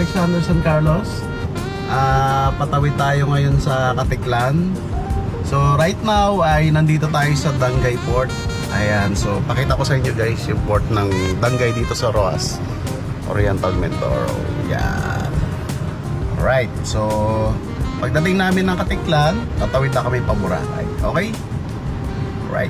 Alexander San Carlos. Patawid tayo ngayon sa Katiklan. So right now ay nandito tayo sa Dangay Port. Ayan, so pakita ko sa inyo guys yung port ng Dangay dito sa Roas Oriental Mindoro. Yan. Alright, so pagdating namin ng Katiklan, tatawid na kami pa Boracay. Okay? Right.